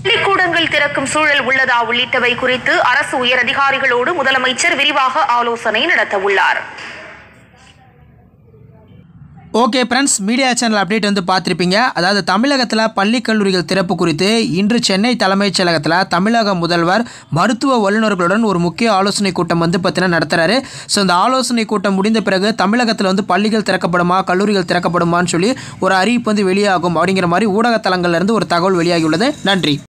பள்ளிக்கூடங்கள் திறக்கும் சூழல் உள்ளதா உள்ளிட்டவை குறித்து அரசு உயர் அதிகாரிகளோடு முதலமைச்சர் விரிவாக ஆலோசனை நடத்த உள்ளார். Okay friends, media channel update வந்து பார்த்துருப்பீங்க. அதாவது தமிழகத்தில் பள்ளி கல்லூரிகள் திறப்பு குறித்து இன்று சென்னை தலைமைச் செயலகத்தில் தமிழக முதல்வர் மருத்துவ வல்லுநர்களுடன் ஒரு முக்கிய ஆலோசனை கூட்டம் வந்து பார்த்தீங்கன்னா நடத்துகிறாரு. ஸோ இந்த ஆலோசனை கூட்டம் முடிந்த பிறகு தமிழகத்தில் வந்து பள்ளிகள் திறக்கப்படுமா கல்லூரிகள் திறக்கப்படுமான்னு சொல்லி ஒரு அறிவிப்பு வந்து வெளியாகும் அப்படிங்கிற மாதிரி ஊடகத்தலங்கள்லேருந்து ஒரு தகவல் வெளியாகியுள்ளது. நன்றி.